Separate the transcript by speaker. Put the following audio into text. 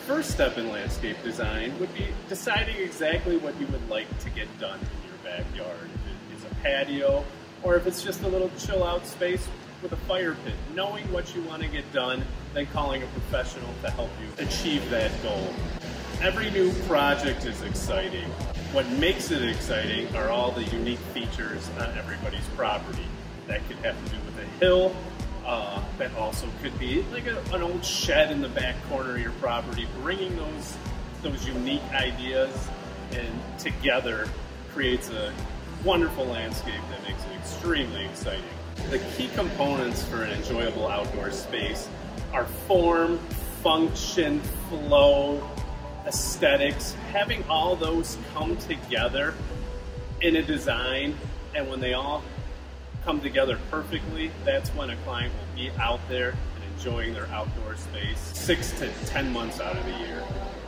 Speaker 1: first step in landscape design would be deciding exactly what you would like to get done in your backyard. If it is a patio, or if it's just a little chill out space with a fire pit. Knowing what you want to get done, then calling a professional to help you achieve that goal. Every new project is exciting. What makes it exciting are all the unique features on everybody's property. That could have to do with a hill, that also could be like an old shed in the back corner of your property. Bringing those unique ideas and together creates a wonderful landscape that makes it extremely exciting. The key components for an enjoyable outdoor space are form, function, flow, aesthetics. Having all those come together in a design, and when they all come together perfectly, that's when a client will be out there and enjoying their outdoor space 6 to 10 months out of the year.